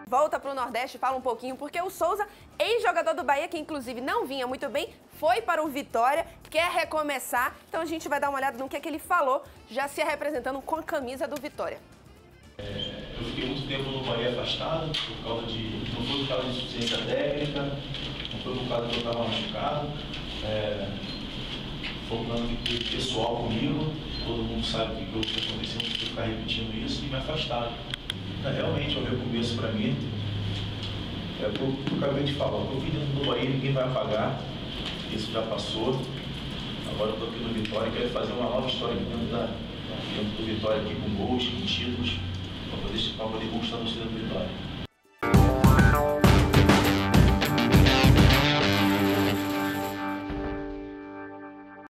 Volta pro Nordeste, fala um pouquinho, porque o Souza, ex-jogador do Bahia, que inclusive não vinha muito bem, foi para o Vitória, quer recomeçar. Então a gente vai dar uma olhada no que é que ele falou, já se representando com a camisa do Vitória. Eu fiquei muito tempo no Bahia afastado, não foi por causa de insuficiência técnica, não foi por causa que eu estava machucado. Foi um plano pessoal comigo, todo mundo sabe o que aconteceu, não preciso ficar repetindo isso, e me afastaram. Realmente é um recomeço para mim. É o que eu acabei de falar, o que eu fiz dentro do Bahia ninguém vai apagar, isso já passou. Agora eu estou aqui no Vitória e quero fazer uma nova história aqui dentro do Vitória, aqui, com gols, com títulos, para poder conquistar a torcida do Vitória.